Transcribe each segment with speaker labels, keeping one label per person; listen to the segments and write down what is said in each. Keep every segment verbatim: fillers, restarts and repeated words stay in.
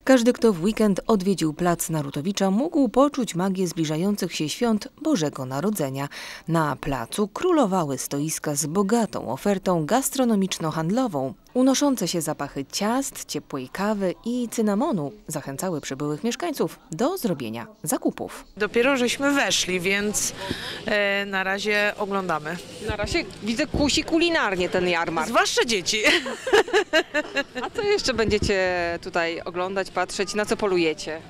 Speaker 1: Każdy, kto w weekend odwiedził plac Narutowicza, mógł poczuć magię zbliżających się świąt Bożego Narodzenia. Na placu królowały stoiska z bogatą ofertą gastronomiczno-handlową. Unoszące się zapachy ciast, ciepłej kawy i cynamonu zachęcały przybyłych mieszkańców do zrobienia zakupów.
Speaker 2: Dopiero żeśmy weszli, więc e, na razie oglądamy.
Speaker 3: Na razie widzę kusi kulinarnie ten jarmark.
Speaker 2: Zwłaszcza dzieci.
Speaker 3: A co jeszcze będziecie tutaj oglądać, patrzeć, na co polujecie?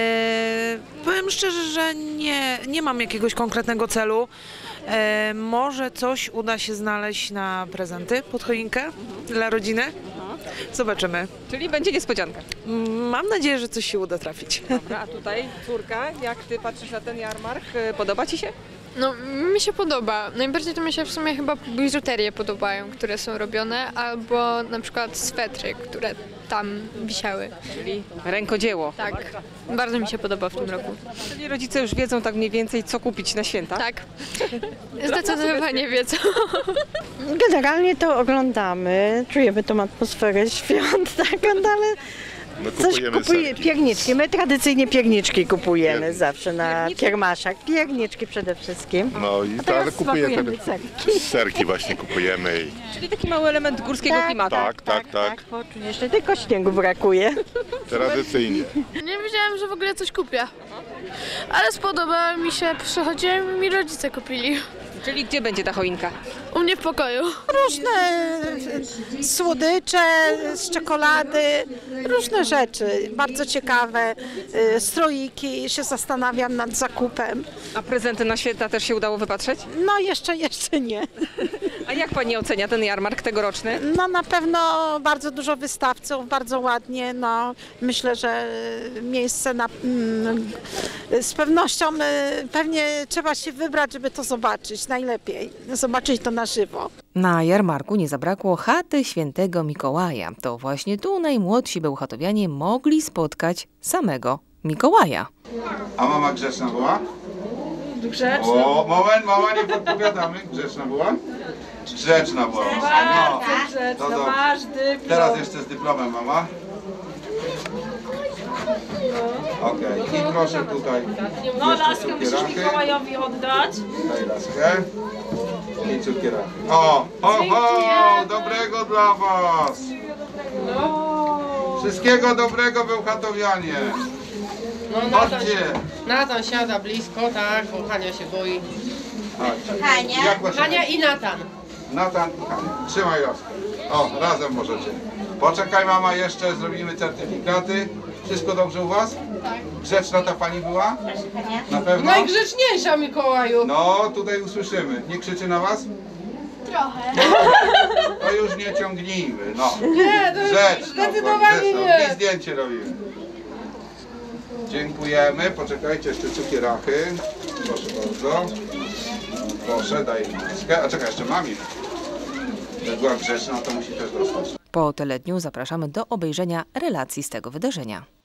Speaker 2: E, powiem szczerze, że nie, nie mam jakiegoś konkretnego celu. E, może coś uda się znaleźć na prezenty pod choinkę mhm. dla rodziny. Zobaczymy.
Speaker 3: Czyli będzie niespodzianka.
Speaker 2: Mam nadzieję, że coś się uda trafić.
Speaker 3: Dobra, a tutaj córka, jak ty patrzysz na ten jarmark, podoba ci się?
Speaker 4: No, mi się podoba. Najbardziej to mi się w sumie chyba biżuterie podobają, które są robione, albo na przykład swetry, które tam wisiały.
Speaker 3: Czyli rękodzieło.
Speaker 4: Tak, bardzo mi się podoba w tym roku.
Speaker 3: Czyli rodzice już wiedzą tak mniej więcej, co kupić na święta?
Speaker 4: Tak, zdecydowanie wiedzą.
Speaker 5: Generalnie to oglądamy, czujemy tą atmosferę świąt, tak, ale
Speaker 6: No,
Speaker 5: coś kupujemy, pierniczki. My tradycyjnie pierniczki kupujemy
Speaker 6: Pierniczki.
Speaker 5: zawsze na kiermaszach. Pierniczki przede wszystkim.
Speaker 6: No i
Speaker 5: A teraz
Speaker 6: tak kupujemy
Speaker 5: smakujemy serki.
Speaker 6: serki właśnie kupujemy. I...
Speaker 3: Czyli taki mały element górskiego
Speaker 5: Tak,
Speaker 3: klimatu.
Speaker 6: Tak, tak, tak.
Speaker 5: Oczywiście, tylko śniegu brakuje.
Speaker 6: Tradycyjnie.
Speaker 7: Nie wiedziałam, że w ogóle coś kupię, ale spodobało mi się, przychodziłem i mi rodzice kupili.
Speaker 3: Czyli gdzie będzie ta choinka?
Speaker 7: U mnie w pokoju.
Speaker 8: Różne słodycze z czekolady, różne rzeczy, bardzo ciekawe, stroiki, się zastanawiam nad zakupem.
Speaker 3: A prezenty na święta też się udało wypatrzeć?
Speaker 8: No jeszcze, jeszcze nie.
Speaker 3: A jak pani ocenia ten jarmark tegoroczny?
Speaker 8: No na pewno bardzo dużo wystawców, bardzo ładnie, no myślę, że miejsce na, mm, z pewnością pewnie trzeba się wybrać, żeby to zobaczyć, najlepiej, zobaczyć to na żywo.
Speaker 1: Na jarmarku nie zabrakło chaty świętego Mikołaja. To właśnie tu najmłodsi bełchatowianie mogli spotkać samego Mikołaja.
Speaker 9: A mama grzeczna była?
Speaker 7: Grzeczna.
Speaker 9: O, moment, mama, nie podpowiadamy. Grzeczna była? Grzeczna była. No,
Speaker 7: Grzeczna,
Speaker 9: to
Speaker 7: masz dyplom.
Speaker 9: teraz jeszcze z dyplomem, mama. Okej, okay. I proszę tutaj
Speaker 7: No,
Speaker 9: jeszcze
Speaker 7: laskę musisz
Speaker 9: cukierachy.
Speaker 7: Mikołajowi oddać.
Speaker 9: Daj laskę. I cukierachy. O, ho, ho, dobrego dla was. Wszystkiego dobrego, bełchatowianie.
Speaker 10: No, Natan,
Speaker 9: Chodźcie.
Speaker 10: Natan siada blisko, tak, bo Hania się boi.
Speaker 9: Hania. Jak właśnie
Speaker 10: Hania i Natan.
Speaker 9: Natan i Hania. Trzymaj laskę. O, razem możecie. Poczekaj mama, jeszcze zrobimy certyfikaty. Wszystko dobrze u was? Tak. Grzeczna ta pani była? Na pewno?
Speaker 10: Najgrzeczniejsza, Mikołaju.
Speaker 9: No, tutaj usłyszymy. Nie krzyczy na was?
Speaker 7: Trochę.
Speaker 9: No, to już nie ciągnijmy, no.
Speaker 10: Nie, to
Speaker 9: Grzeczno,
Speaker 10: zdecydowanie nie.
Speaker 9: I zdjęcie robimy. Dziękujemy. Poczekajcie, jeszcze cukierachy. Proszę bardzo. Proszę, daj maskę. A czekaj, jeszcze mami. Jak była grzeczna, to musi też dostać.
Speaker 1: Po teledniu zapraszamy do obejrzenia relacji z tego wydarzenia.